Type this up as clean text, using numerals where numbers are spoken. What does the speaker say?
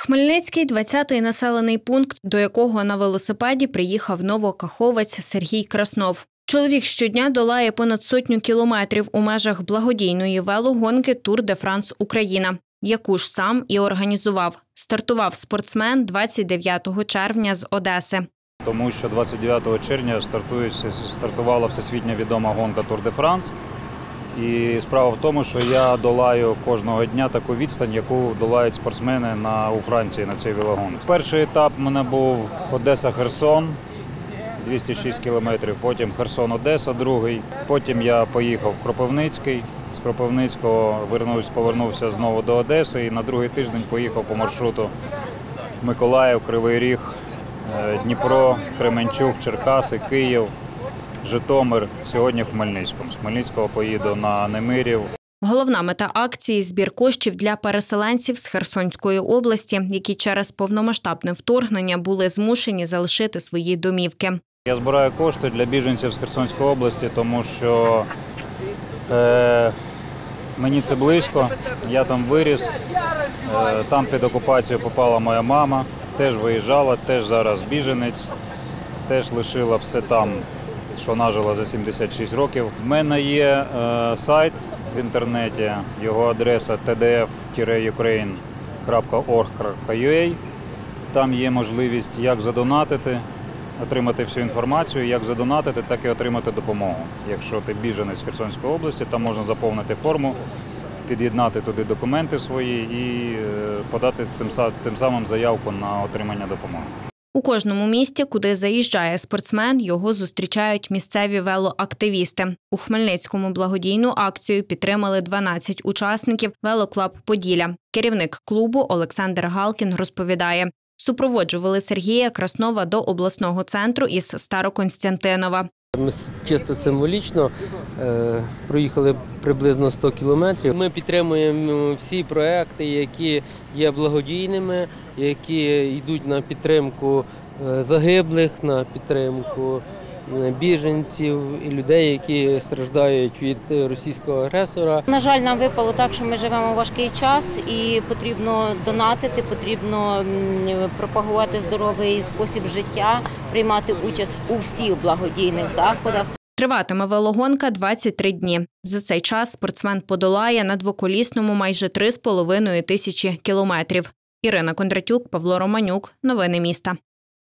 Хмельницький – 20-й населений пункт, до якого на велосипеді приїхав новокаховець Сергій Краснов. Чоловік щодня долає понад 100 кілометрів у межах благодійної велогонки «Тур де Франс Україна», яку ж сам і організував. Стартував спортсмен 29 червня з Одеси. Тому що 29 червня стартувала всесвітньо відома гонка «Тур де Франс». І справа в тому, що я долаю кожного дня таку відстань, яку долають спортсмени у Франції на цій велогонці. Перший етап у мене був Одеса-Херсон, 206 кілометрів, потім Херсон-Одеса, другий. Потім я поїхав в Кропивницький, з Кропивницького повернувся знову до Одеси і на другий тиждень поїхав по маршруту Миколаїв, Кривий Ріг, Дніпро, Кременчук, Черкаси, Київ, Житомир, сьогодні в Хмельницькому. З Хмельницького поїду на Немирів. Головна мета акції – збір коштів для переселенців з Херсонської області, які через повномасштабне вторгнення були змушені залишити свої домівки. Я збираю кошти для біженців з Херсонської області, тому що мені це близько, я там виріс, там під окупацію попала моя мама, теж виїжджала, теж зараз біженець, теж лишила все там, що нажила за 76 років. В мене є сайт в інтернеті, його адреса tdf-ukraine.org.ua. Там є можливість як задонатити, отримати всю інформацію, як задонатити, так і отримати допомогу. Якщо ти біженець з Херсонської області, там можна заповнити форму, під'єднати туди документи свої і подати тим самим заявку на отримання допомоги. У кожному місті, куди заїжджає спортсмен, його зустрічають місцеві велоактивісти. У Хмельницькому благодійну акцію підтримали 12 учасників «Велоклаб Поділля». Керівник клубу Олександр Галкін розповідає, супроводжували Сергія Краснова до обласного центру із Староконстянтинова. Ми чисто символічно проїхали приблизно 100 кілометрів. Ми підтримуємо всі проекти, які є благодійними, які йдуть на підтримку загиблих, на підтримку біженців і людей, які страждають від російського агресора. На жаль, нам випало так, що ми живемо в важкий час і потрібно донатити, потрібно пропагувати здоровий спосіб життя, приймати участь у всіх благодійних заходах. Триватиме велогонка 23 дні. За цей час спортсмен подолає на двоколісному майже 3,5 тисячі кілометрів. Ірина Кондратюк, Павло Романюк. Новини міста.